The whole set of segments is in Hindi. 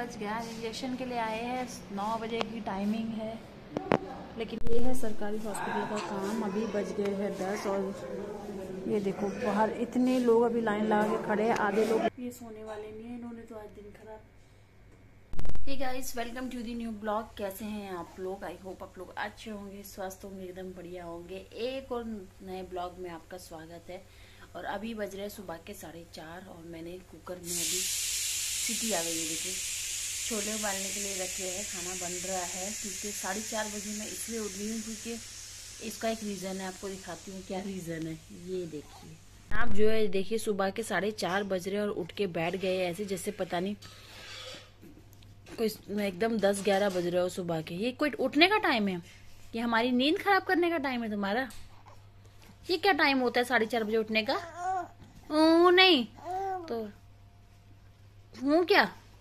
बज गया, इंजेक्शन के लिए आए हैं। 9 बजे की टाइमिंग है, लेकिन ये है सरकारी हॉस्पिटल का काम। अभी बज गए हैं 10 और ये देखो बाहर इतने लोग अभी लाइन लगा के खड़े हैं। आधे लोग ये सोने वाले नहीं है, इन्होंने तो आज दिन खराब। Hey guys, welcome to the new blog. कैसे हैं आप लोग? आई होप आप लोग अच्छे होंगे, स्वस्थ होंगे, एकदम बढ़िया होंगे। एक और नए ब्लॉग में आपका स्वागत है। और अभी बज रहे हैं सुबह के 4:30 और मैंने कुकर में अभी सीटी आ गई है। देखिए, छोले उबालने के लिए रखे हैं, खाना बन रहा है। क्योंकि 4:30 बजे मैं इसलिए उठ गई हूँ क्योंकि इसका एक रीज़न है, आपको दिखाती हूँ क्या रीज़न है। ये देखिए, आप जो है देखिए सुबह के 4:30 बज रहे हैं और उठ के बैठ गए ऐसे जैसे पता नहीं कोई एकदम 10-11 बज रहे हो सुबह के। ये कोई उठने का टाइम है? ये हमारी नींद खराब करने का टाइम है तुम्हारा? ये क्या टाइम होता है 4:30 बजे उठने का? ओ नहीं तो हूँ क्या?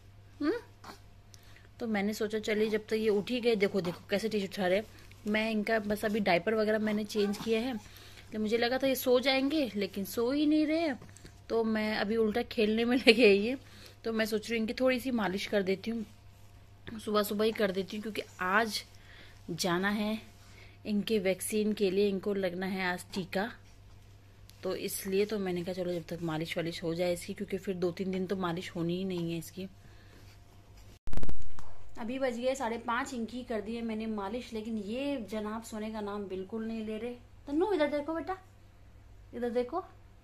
तो मैंने सोचा चलिए जब तक ये उठ ही गए। देखो देखो कैसे टी शर्ट उठा रहे। मैं इनका बस अभी डायपर वगैरह मैंने चेंज किया है, तो मुझे लगा था ये सो जाएंगे, लेकिन सो ही नहीं रहे। तो मैं अभी उल्टा खेलने में लगे ये। तो मैं सोच रही हूँ इनकी थोड़ी सी मालिश कर देती हूँ, सुबह सुबह ही कर देती हूँ, क्योंकि आज जाना है इनके वैक्सीन के लिए। इनको लगना है आज टीका, तो इसलिए तो मैंने कहा चलो जब तक मालिश वालिश हो जाए इसकी, क्योंकि फिर 2-3 दिन तो मालिश होनी ही नहीं है इसकी। अभी बज गए 5:30, इनकी कर दी है मैंने मालिश, लेकिन ये जनाब सोने का नाम बिल्कुल नहीं ले रहे। तन्नू इधर देखो बेटा, इधर देखो।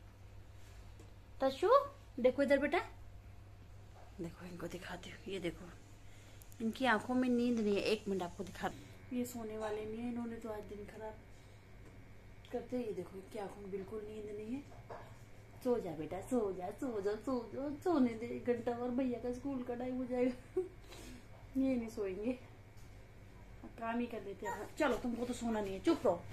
तशु देखो इधर बेटा, देखो इनको दिखाती हूँ। ये देखो इनकी आंखों में नींद नहीं है। 1 मिनट आपको दिखा। ये सोने वाले नहीं है, इन्होंने तो आज दिन खराब करते। ये देखो इनकी आंखों में बिल्कुल नींद नहीं है। सो जा बेटा, सो जा, सो जा, सो जा, सोने दे 1 घंटा और, भैया का स्कूल का टाइम हो जाएगा। ये नहीं सोएंगे, काम ही कर लेते हैं। चलो तुमको तो सोना नहीं है, चुप रहो।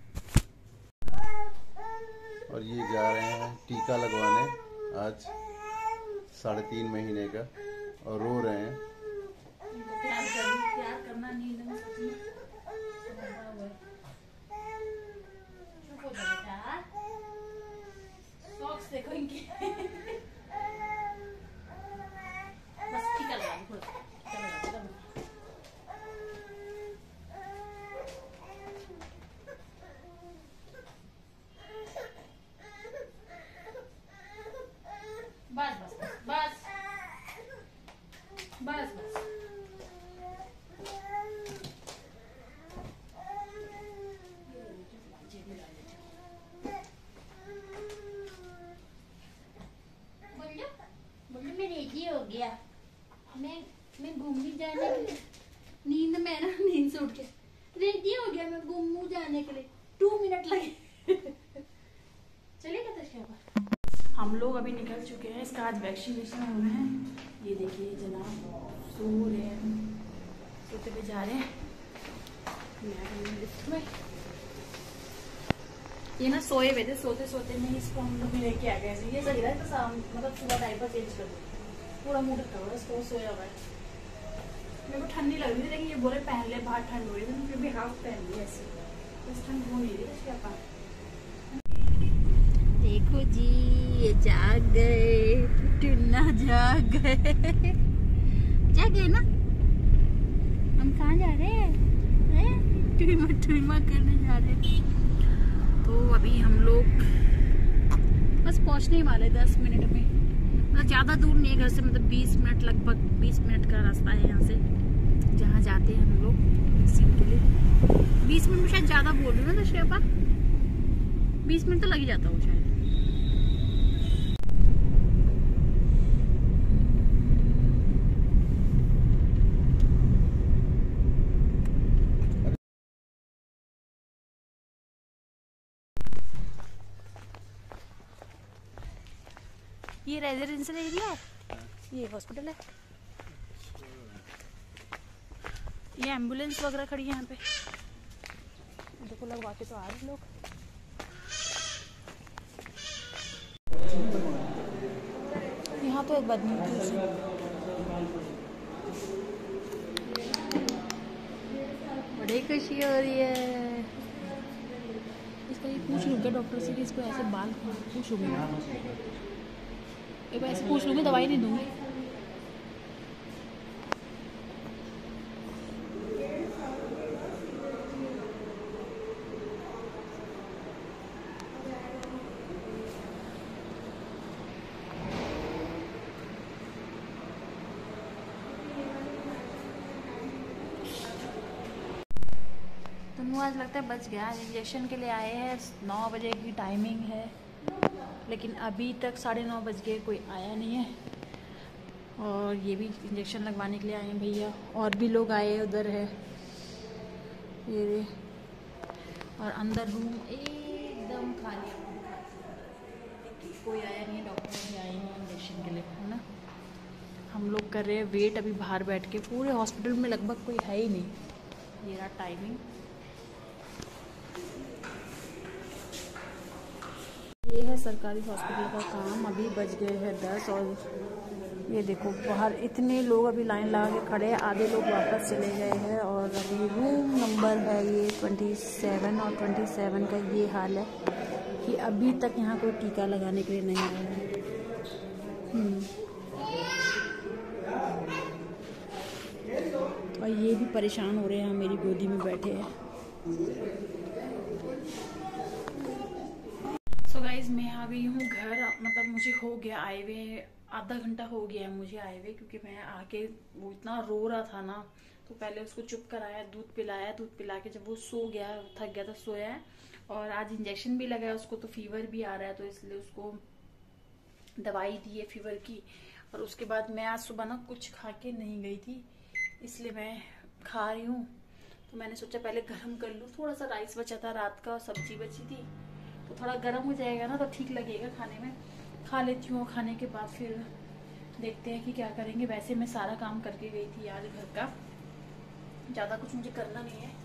और ये जा रहे हैं टीका लगवाने आज 3.5 महीने का, और रो रहे हैं। प्यार करना नींद में सॉक्स देखो इनकी। बस टीका लगा दो, बस बस बस बस बस। बोलो मैं रेडी हो गया, मैं घूमने जाने के लिए। नींद में ना, नींद से उठ के रेडी हो गया, मैं घूमने जाने के लिए। 2 मिनट लगे। चलेगा तशरीफ। हम लोग अभी निकल चुके हैं, इसका आज वैक्सीनेशन हो रहे हैं। ये देखिए जनाब सो रहे हैं, सोते पे जा रहे हैं लिफ्ट में। ये ना सोए हुए थे, सोते सोते में इसको हम लोग लेके आ गए। ये सही रहा है, तो शाम मतलब सुबह डायपर चेंज कर दो, पूरा मूड करो इसको, सोया हुआ है। मेरे को ठंडी लग रही थी, लेकिन ये बोले पहन ले, बाहर ठंड हो रही थी, फिर भी हाफ पहन ली ऐसे, बस ठंड हो नहीं रही इसके पास। देखो जी, ये जाग गए, टुन्ना जाग गए। जाग गए ना? हम कहाँ जा रहे हैं? टुइमा करने जा रहे हैं। तो अभी हम लोग बस पहुंचने वाले 10 मिनट में। मतलब ज़्यादा दूर नहीं है घर से, मतलब 20 मिनट, लगभग 20 मिनट का रास्ता है यहाँ से जहाँ जाते हैं हम लोग वैक्सीन के लिए। 20 मिनट में शायद ज़्यादा बोल रही हूँ ना तशरीफा, 20 मिनट तो लग ही जाता हो शायद। ये रेजिडेंशियल एरिया है, ये हॉस्पिटल है, ये एम्बुलेंस वगैरह खड़ी है यहाँ पे। देखो लगवा के तो आ रहे लोग। यहाँ तो एक बदनीति है, बड़ी खुशी हो रही है। इसका ये पूछ लूँगा डॉक्टर से कि इसको ऐसे बाल पूछूंगी, एक बार ऐसे पूछ लूँगी, दवाई नहीं दूँगी। मुँह आज लगता है बच गया। इंजेक्शन के लिए आए हैं, 9 बजे की टाइमिंग है, लेकिन अभी तक 9:30 बज गए, कोई आया नहीं है। और ये भी इंजेक्शन लगवाने के लिए आए हैं भैया, और भी लोग आए उधर है ये। और अंदर रूम एकदम खाली, कोई आया नहीं है, डॉक्टर भी आए हैं इंजेक्शन के लिए, है ना। हम लोग कर रहे हैं वेट अभी बाहर बैठ के, पूरे हॉस्पिटल में लगभग कोई है ही नहीं। ये रहा टाइमिंग, ये है सरकारी हॉस्पिटल का काम। अभी बज गए हैं 10 और ये देखो बाहर इतने लोग अभी लाइन लगा के खड़े हैं, आधे लोग वापस चले गए हैं। और अभी रूम नंबर है ये 27 और 27 का ये हाल है कि अभी तक यहाँ कोई टीका लगाने के लिए नहीं आया है। और ये भी परेशान हो रहे हैं, मेरी गोदी में बैठे हैं। सो गाइज मैं आ गई हूँ घर, मतलब मुझे हो गया आए हुए, आधा घंटा हो गया है मुझे आए हुए, क्योंकि मैं आके वो इतना रो रहा था ना, तो पहले उसको चुप कराया, दूध पिलाया, दूध पिला के जब वो सो गया, थक गया तो सोया है। और आज इंजेक्शन भी लगाया उसको, तो फीवर भी आ रहा है, तो इसलिए उसको दवाई दी है फीवर की। और उसके बाद मैं आज सुबह ना कुछ खा के नहीं गई थी, इसलिए मैं खा रही हूँ। तो मैंने सोचा पहले गर्म कर लूँ, थोड़ा सा राइस बचा था रात का और सब्जी बची थी, तो थोड़ा गर्म हो जाएगा ना तो ठीक लगेगा खाने में। खा लेती हूँ, खाने के बाद फिर देखते हैं कि क्या करेंगे। वैसे मैं सारा काम करके गई थी आज घर का, ज़्यादा कुछ मुझे करना नहीं है।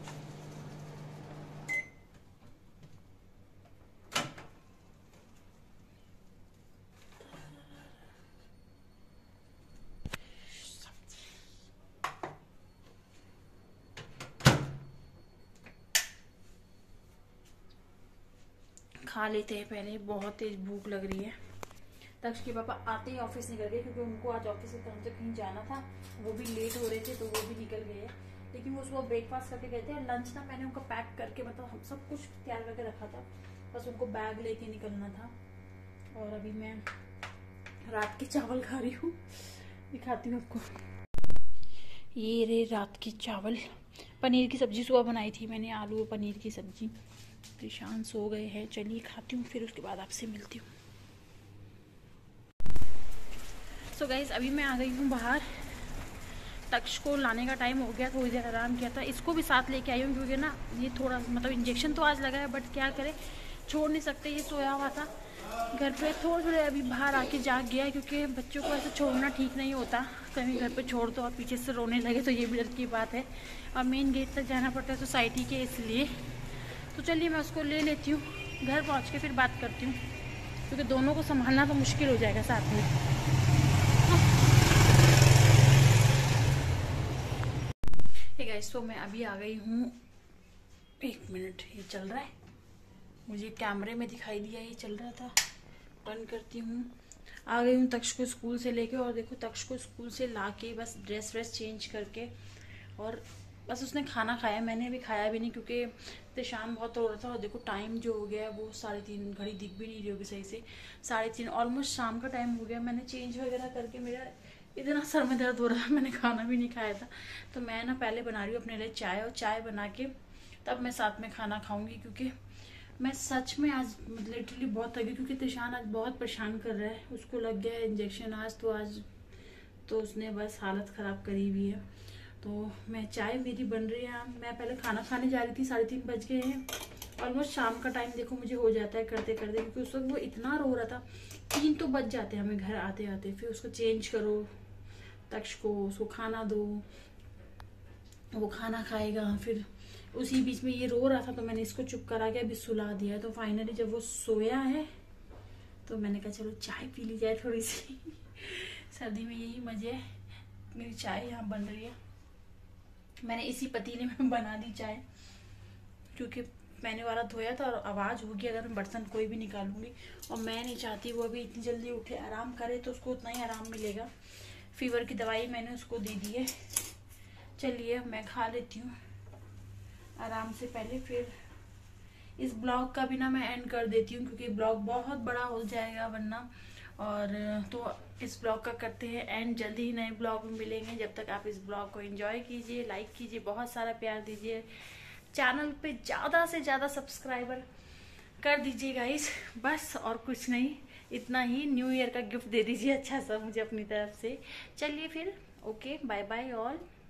खा लेते हैं पहले, बहुत तेज भूख लग रही है। तक्ष के पापा आते ही ऑफिस निकल गए, क्योंकि उनको आज ऑफिस से तरफ से कहीं जाना था, वो भी लेट हो रहे थे, तो वो भी निकल गए। लेकिन वो सुबह ब्रेकफास्ट करके गए थे, और लंच ना मैंने उनका पैक करके, मतलब हम सब कुछ तैयार करके रखा था, बस उनको बैग लेके निकलना था। और अभी मैं रात के चावल खा रही हूँ, दिखाती हूँ आपको। ये रे रात की चावल, पनीर की सब्जी सुबह बनाई थी मैंने, आलू और पनीर की सब्जी। ईशान सो गए हैं, चलिए खाती हूँ, फिर उसके बाद आपसे मिलती हूँ। सो गाइस अभी मैं आ गई हूँ बाहर, तक्ष को लाने का टाइम हो गया, थोड़ी देर आराम किया था, इसको भी साथ लेके आई हूँ, क्योंकि ना ये थोड़ा मतलब इंजेक्शन तो आज लगा है, बट क्या करे, छोड़ नहीं सकते, ये सोया हुआ था घर पे। थोड़े अभी बाहर आके जाग गया, क्योंकि बच्चों को ऐसे छोड़ना ठीक नहीं होता, कभी घर पे छोड़ दो और पीछे से रोने लगे तो ये भी डर की बात है। और मेन गेट तक जाना पड़ता है सोसाइटी के, इसलिए तो चलिए मैं उसको ले लेती हूँ, घर पहुँच के फिर बात करती हूँ, क्योंकि दोनों को संभालना तो मुश्किल हो जाएगा साथ में। हे गाइस, तो मैं अभी आ गई हूँ, 1 मिनट, ये चल रहा है, मुझे कैमरे में दिखाई दिया ये चल रहा था, बंद करती हूँ। आ गई हूँ तक्ष को स्कूल से लेके, और देखो तक्ष को स्कूल से लाके बस ड्रेस व्रेस चेंज करके, और बस उसने खाना खाया, मैंने अभी खाया भी नहीं, क्योंकि तिशान बहुत रो रहा था। और देखो टाइम जो हो गया है वो 3:30, घड़ी दिख भी नहीं रही होगी सही से, 3:30 ऑलमोस्ट शाम का टाइम हो गया। मैंने चेंज वगैरह करके, मेरा इतना सर में दर्द हो रहा था, मैंने खाना भी नहीं खाया था, तो मैं ना पहले बना रही हूँ अपने लिए चाय, और चाय बना के तब मैं साथ में खाना खाऊंगी, क्योंकि मैं सच में आज लिटरली बहुत थकी, क्योंकि तिशान आज बहुत परेशान कर रहा है, उसको लग गया है इंजेक्शन आज तो उसने बस हालत ख़राब करी हुई है। तो मैं चाय मेरी बन रही है, मैं पहले खाना खाने जा रही थी, 3:30 बज गए हैं, ऑलमोस्ट शाम का टाइम देखो मुझे हो जाता है करते करते, क्योंकि उस वक्त वो इतना रो रहा था, 3 तो बज जाते हैं हमें घर आते आते, फिर उसको चेंज करो, तक्ष को उसको खाना दो, वो खाना खाएगा, फिर उसी बीच में ये रो रहा था, तो मैंने इसको चुप करा के अभी सुला दिया। तो फाइनली जब वो सोया है तो मैंने कहा चलो चाय पी ली जाए थोड़ी सी सर्दी में यही मजे है। मेरी चाय यहाँ बन रही है, मैंने इसी पतीले में बना दी चाय, क्योंकि मैंने वाला धोया था और आवाज़ होगी अगर मैं बर्तन कोई भी निकालूंगी, और मैं नहीं चाहती वो अभी इतनी जल्दी उठे आराम करे, तो उसको उतना ही आराम मिलेगा। फीवर की दवाई मैंने उसको दे दी है। चलिए मैं खा लेती हूँ आराम से, पहले फिर इस ब्लॉग का भी ना मैं एंड कर देती हूँ, क्योंकि ब्लॉग बहुत बड़ा हो जाएगा वरना। और तो इस ब्लॉग का करते हैं एंड, जल्दी ही नए ब्लॉग में मिलेंगे। जब तक आप इस ब्लॉग को एंजॉय कीजिए, लाइक कीजिए, बहुत सारा प्यार दीजिए, चैनल पे ज़्यादा से ज़्यादा सब्सक्राइबर कर दीजिए गाइस, बस और कुछ नहीं, इतना ही। न्यू ईयर का गिफ्ट दे दीजिए अच्छा सा मुझे अपनी तरफ से। चलिए फिर, ओके, बाय बाय ऑल।